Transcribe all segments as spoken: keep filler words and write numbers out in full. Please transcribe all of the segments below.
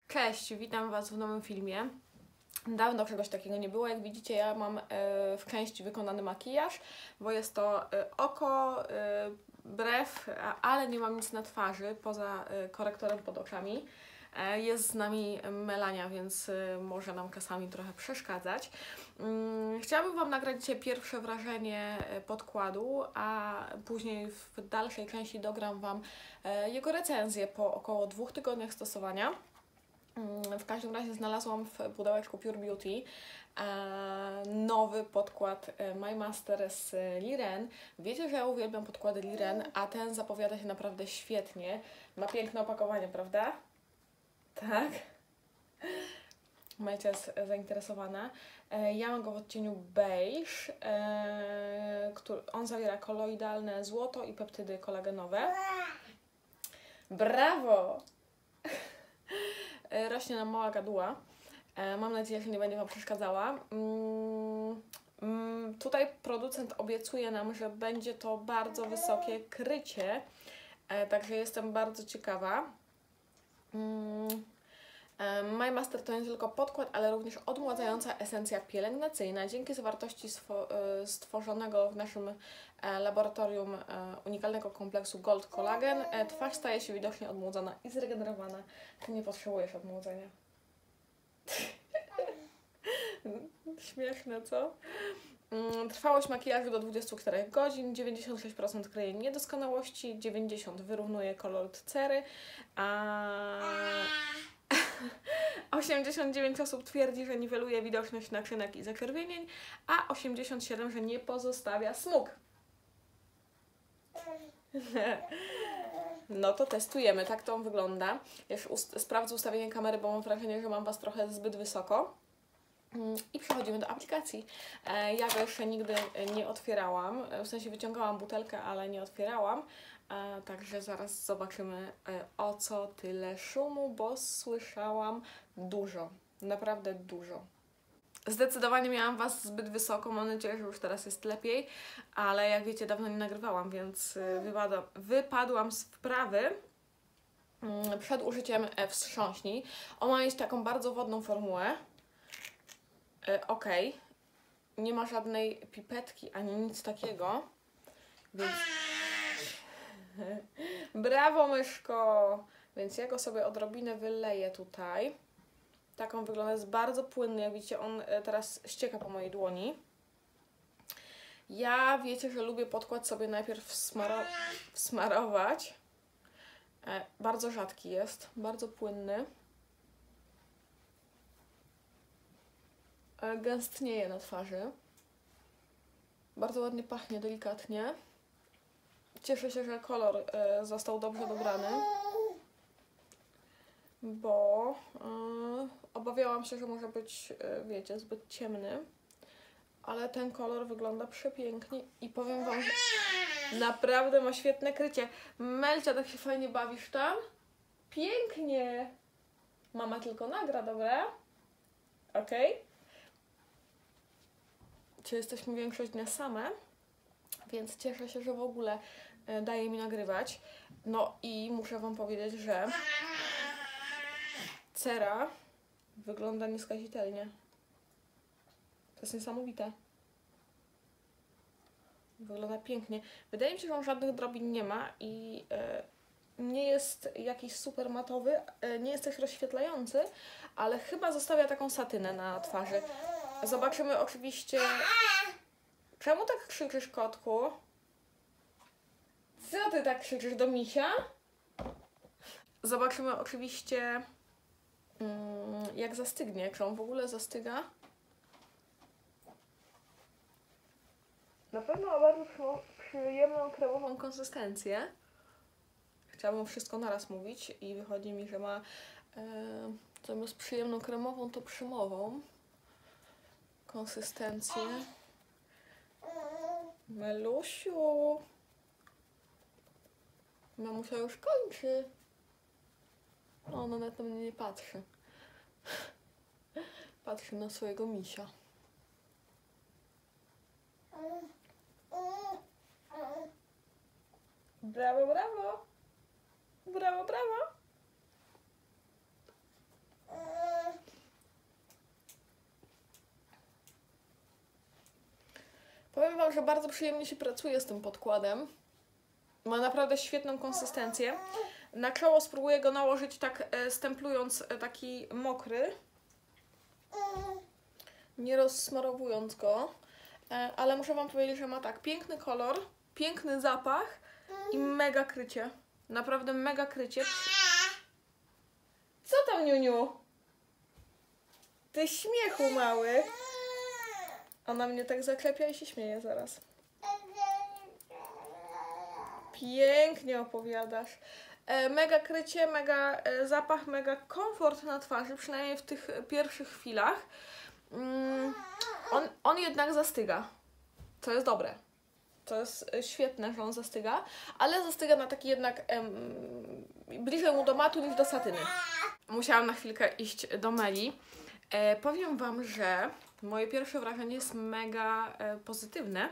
Cześć, witam Was w nowym filmie. Dawno czegoś takiego nie było. Jak widzicie, ja mam e, w części wykonany makijaż, bo jest to e, oko, e, brew, a, ale nie mam nic na twarzy poza e, korektorem pod oczami. E, jest z nami Melania, więc e, może nam czasami trochę przeszkadzać. Mm, chciałabym Wam nagrać dzisiaj pierwsze wrażenie podkładu, a później w dalszej części dogram Wam e, jego recenzję po około dwóch tygodniach stosowania. W każdym razie znalazłam w pudełeczku Pure Beauty e, nowy podkład My Master z Liren. Wiecie, że ja uwielbiam podkłady Liren, a ten zapowiada się naprawdę świetnie. Ma piękne opakowanie, prawda? Tak? Melcia jest zainteresowana. E, ja mam go w odcieniu beige. E, który, on zawiera koloidalne złoto i peptydy kolagenowe. Brawo! Rośnie nam mała gaduła. Mam nadzieję, że nie będzie Wam przeszkadzała. Tutaj producent obiecuje nam, że będzie to bardzo wysokie krycie, także jestem bardzo ciekawa. My Master to nie tylko podkład, ale również odmładzająca esencja pielęgnacyjna. Dzięki zawartości stworzonego w naszym laboratorium unikalnego kompleksu Gold Collagen twarz staje się widocznie odmłodzona i zregenerowana. Ty nie potrzebujesz odmłodzenia. Śmieszne, co? Trwałość makijażu do dwudziestu czterech godzin, dziewięćdziesiąt sześć procent kryje niedoskonałości, dziewięćdziesiąt procent wyrównuje kolor cery, a osiemdziesiąt dziewięć osób twierdzi, że niweluje widoczność naczynek i zaczerwienień, a osiemdziesiąt siedem procent, że nie pozostawia smug. No to testujemy, tak to wygląda. Ja już ust sprawdzę ustawienie kamery, bo mam wrażenie, że mam Was trochę zbyt wysoko. I przechodzimy do aplikacji. Ja go jeszcze nigdy nie otwierałam, w sensie wyciągałam butelkę, ale nie otwierałam. Także zaraz zobaczymy, o co tyle szumu, bo słyszałam dużo, naprawdę dużo. Zdecydowanie miałam Was zbyt wysoko, mam nadzieję, że już teraz jest lepiej, ale jak wiecie, dawno nie nagrywałam, więc wypada, wypadłam z wprawy przed użyciem wstrząśni. On ma mieć taką bardzo wodną formułę. Ok, nie ma żadnej pipetki ani nic takiego, więc brawo, myszko! Więc ja go sobie odrobinę wyleję tutaj. Tak on wygląda, jest bardzo płynny, jak widzicie, on teraz ścieka po mojej dłoni. Ja wiecie, że lubię podkład sobie najpierw wsmaro wsmarować. E, bardzo rzadki jest, bardzo płynny. E, gęstnieje na twarzy. Bardzo ładnie pachnie, delikatnie. Cieszę się, że kolor e, został dobrze dobrany, bo e, obawiałam się, że może być, e, wiecie, zbyt ciemny, ale ten kolor wygląda przepięknie i powiem Wam, że naprawdę ma świetne krycie. Melcia, tak się fajnie bawisz tam? Pięknie! Mama tylko nagra, dobra? Ok? Czy jesteśmy większość dnia same? Więc cieszę się, że w ogóle e, daje mi nagrywać. No i muszę Wam powiedzieć, że cera wygląda nieskazitelnie. To jest niesamowite. Wygląda pięknie. Wydaje mi się, że on żadnych drobin nie ma i e, nie jest jakiś super matowy, e, nie jest też rozświetlający, ale chyba zostawia taką satynę na twarzy. Zobaczymy oczywiście... Czemu tak krzyczysz, kotku? Co ty tak krzyczysz do misia? Zobaczymy oczywiście, mm, jak zastygnie, czy on w ogóle zastyga. Na pewno ma bardzo przyjemną, kremową konsystencję. Chciałabym wszystko naraz mówić i wychodzi mi, że ma e, zamiast przyjemną kremową, to przymową konsystencję. Melusiu! Mamusia już kończy. No, ona na to mnie nie patrzy. Patrzy na swojego misia. Brawo, brawo! Brawo, brawo! Wam, że bardzo przyjemnie się pracuje z tym podkładem. Ma naprawdę świetną konsystencję. Na czoło spróbuję go nałożyć tak e, stemplując e, taki mokry. Nie rozsmarowując go. E, ale muszę Wam powiedzieć, że ma tak piękny kolor, piękny zapach i mega krycie. Naprawdę mega krycie. Co tam, Niuniu? Ty śmiechu mały. Ona mnie tak zaklepia i się śmieje zaraz. Pięknie opowiadasz. E, mega krycie, mega e, zapach, mega komfort na twarzy, przynajmniej w tych pierwszych chwilach. Mm, on, on jednak zastyga. To jest dobre. To jest świetne, że on zastyga, ale zastyga na taki jednak em, bliżej mu do matu niż do satyny. Musiałam na chwilkę iść do Meli. E, powiem Wam, że moje pierwsze wrażenie jest mega e, pozytywne.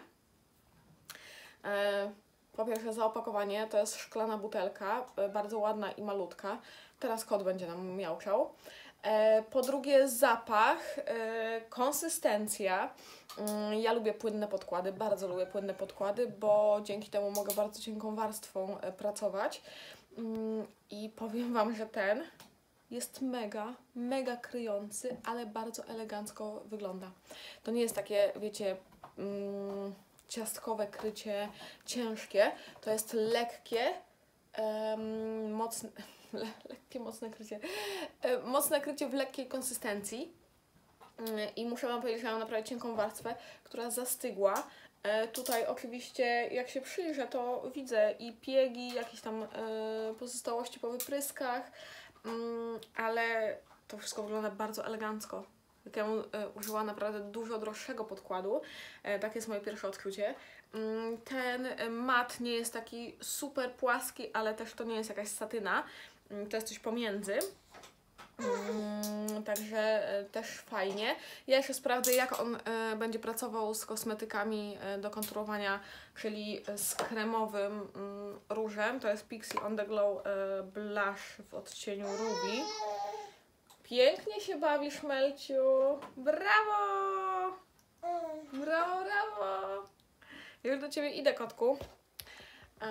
E, po pierwsze, zaopakowanie to jest szklana butelka, e, bardzo ładna i malutka. Teraz kot będzie nam miauczał. E, po drugie, zapach, e, konsystencja. Mm, ja lubię płynne podkłady, bardzo lubię płynne podkłady, bo dzięki temu mogę bardzo cienką warstwą e, pracować. Mm, I powiem Wam, że ten jest mega, mega kryjący, ale bardzo elegancko wygląda. To nie jest takie, wiecie, mm, ciastkowe krycie, ciężkie. To jest lekkie, um, mocne, le, lekkie, mocne krycie. E, mocne krycie w lekkiej konsystencji. Mm, I muszę Wam powiedzieć, że mam naprawdę cienką warstwę, która zastygła. E, tutaj oczywiście, jak się przyjrzę, to widzę i piegi, jakieś tam e, pozostałości po wypryskach. Mm, ale to wszystko wygląda bardzo elegancko. Ja e, użyłam naprawdę dużo droższego podkładu. E, takie jest moje pierwsze odczucie. Mm, ten mat nie jest taki super płaski, ale też to nie jest jakaś satyna. Mm, to jest coś pomiędzy. Mm, także e, też fajnie. Ja jeszcze sprawdzę, jak on e, będzie pracował z kosmetykami e, do konturowania, czyli z kremowym mm, różem. To jest Pixi On The Glow e, Blush w odcieniu Ruby. Pięknie się bawisz, Melciu. Brawo! Brawo, brawo! Już do Ciebie idę, kotku. E,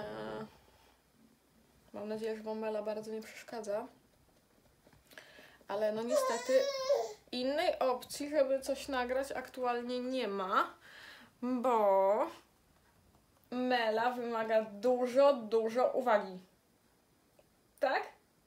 mam nadzieję, że Wam Mela bardzo nie przeszkadza. Ale no niestety innej opcji, żeby coś nagrać, aktualnie nie ma, bo Mela wymaga dużo, dużo uwagi. Tak?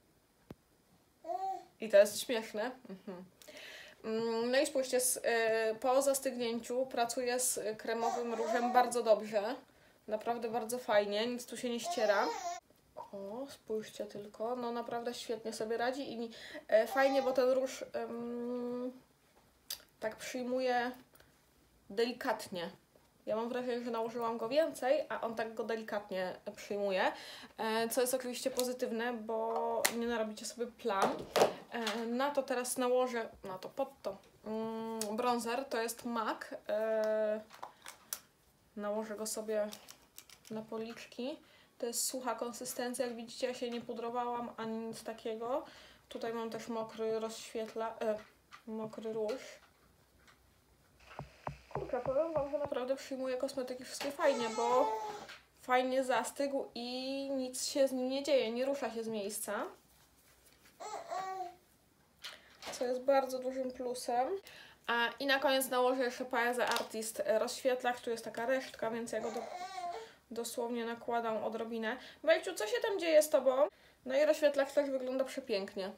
I to jest śmieszne. Mhm. No i spójrzcie, z, y, po zastygnięciu pracuję z kremowym różem bardzo dobrze. Naprawdę bardzo fajnie, nic tu się nie ściera. O, spójrzcie tylko, no naprawdę świetnie sobie radzi i e, fajnie, bo ten róż em, tak przyjmuje delikatnie. Ja mam wrażenie, że nałożyłam go więcej, a on tak go delikatnie przyjmuje, e, co jest oczywiście pozytywne, bo nie narobicie sobie plam. E, na to teraz nałożę, na to, pod to, mm, bronzer, to jest MAC. E, nałożę go sobie na policzki. To jest sucha konsystencja, jak widzicie, ja się nie pudrowałam ani nic takiego. Tutaj mam też mokry rozświetla, e, mokry róż. Kurczę, powiem Wam, że naprawdę przyjmuję kosmetyki wszystkie fajnie, bo fajnie zastygł i nic się z nim nie dzieje, nie rusza się z miejsca. Co jest bardzo dużym plusem. A, i na koniec nałożę jeszcze Paese Artist rozświetlacz, tu jest taka resztka, więc ja go do... dosłownie nakładam odrobinę. Melciu, co się tam dzieje z Tobą? No i rozświetlacz też wygląda przepięknie.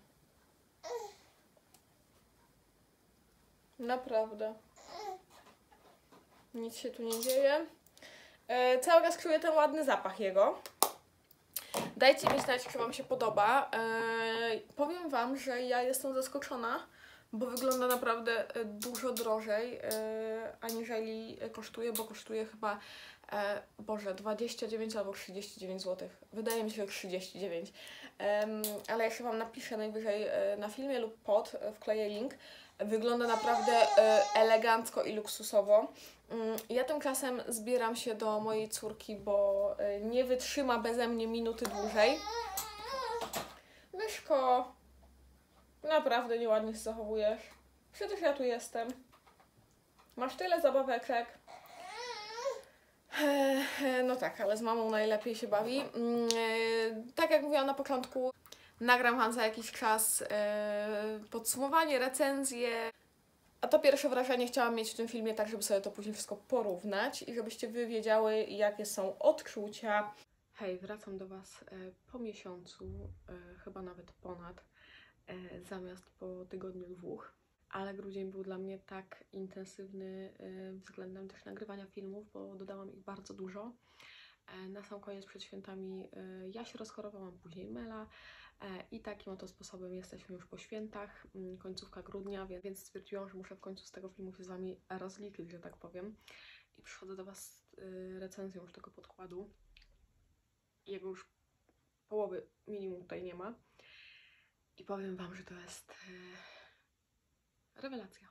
Naprawdę. Nic się tu nie dzieje. E, cały czas czuję ten ładny zapach jego. Dajcie mi znać, czy Wam się podoba. E, powiem Wam, że ja jestem zaskoczona, bo wygląda naprawdę dużo drożej, e, aniżeli kosztuje, bo kosztuje chyba E, Boże, dwadzieścia dziewięć albo trzydzieści dziewięć złotych. Wydaje mi się, że trzydzieści dziewięć. Um, ale jeszcze Wam napiszę najwyżej e, na filmie lub pod, e, wkleję link. Wygląda naprawdę e, elegancko i luksusowo. Um, ja tymczasem zbieram się do mojej córki, bo e, nie wytrzyma beze mnie minuty dłużej. Myszko, naprawdę nieładnie się zachowujesz. Przecież ja tu jestem. Masz tyle zabaweczek. E, No tak, ale z mamą najlepiej się bawi. Mm, e, Tak jak mówiłam na początku, nagram Wam za jakiś czas e, podsumowanie, recenzję. A to pierwsze wrażenie chciałam mieć w tym filmie, tak żeby sobie to później wszystko porównać i żebyście Wy wiedziały, jakie są odczucia. Hej, wracam do Was e, po miesiącu, e, chyba nawet ponad, e, zamiast po tygodniu dwóch. Ale grudzień był dla mnie tak intensywny e, względem też nagrywania filmów, bo dodałam ich bardzo dużo. E, Na sam koniec przed świętami e, ja się rozchorowałam, później Mela e, i takim oto sposobem jesteśmy już po świętach, mm, końcówka grudnia, wie- więc stwierdziłam, że muszę w końcu z tego filmu się z Wami rozliczyć, że tak powiem. I przychodzę do Was z e, recenzją już tego podkładu. Jego już połowy minimum tutaj nie ma. I powiem Wam, że to jest e, rewelacja.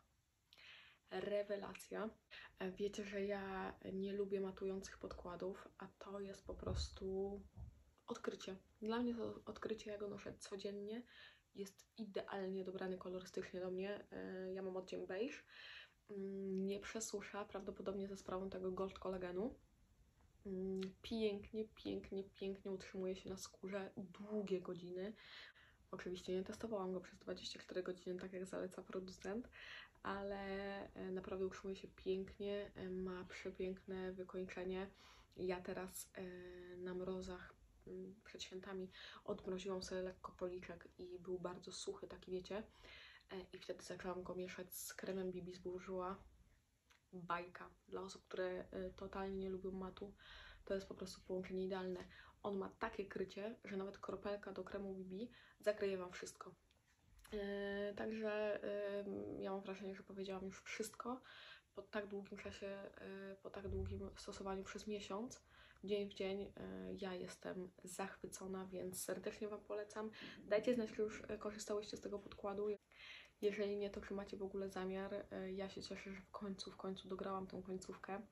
Rewelacja. E, Wiecie, że ja nie lubię matujących podkładów, a to jest po prostu odkrycie. Dla mnie to odkrycie, ja go noszę codziennie. Jest idealnie dobrany kolorystycznie do mnie. E, Ja mam odcień beige. Mm, Nie przesusza, prawdopodobnie ze sprawą tego gold kolagenu. Mm, Pięknie, pięknie, pięknie utrzymuje się na skórze długie godziny. Oczywiście nie testowałam go przez dwadzieścia cztery godziny, tak jak zaleca producent, ale e, naprawdę utrzymuje się pięknie, e, ma przepiękne wykończenie. Ja teraz e, na mrozach m, przed świętami odmroziłam sobie lekko policzek i był bardzo suchy, taki wiecie, e, i wtedy zaczęłam go mieszać z kremem B B z Bourjois. Bajka. Dla osób, które e, totalnie nie lubią matu, to jest po prostu połączenie idealne. On ma takie krycie, że nawet kropelka do kremu B B zakryje Wam wszystko. Yy, także yy, ja mam wrażenie, że powiedziałam już wszystko po tak długim czasie, yy, po tak długim stosowaniu przez miesiąc, dzień w dzień. Yy, ja jestem zachwycona, więc serdecznie Wam polecam. Dajcie znać, czy już korzystałyście z tego podkładu. Jeżeli nie, to czy macie w ogóle zamiar. Yy, ja się cieszę, że w końcu, w końcu dograłam tą końcówkę.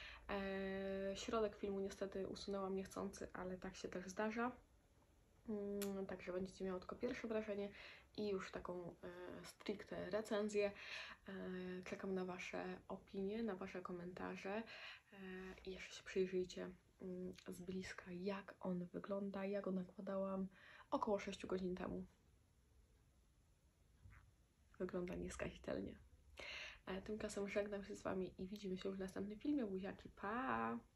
Yy, środek filmu niestety usunęłam niechcący, ale tak się też zdarza. Mm, Także będziecie miały tylko pierwsze wrażenie i już taką e, stricte recenzję. E, czekam na Wasze opinie, na Wasze komentarze e, i jeszcze się przyjrzyjcie mm, z bliska, jak on wygląda. Ja go nakładałam około sześć godzin temu. Wygląda nieskazitelnie. E, tymczasem żegnam się z Wami i widzimy się już w następnym filmie. Buziaki, pa!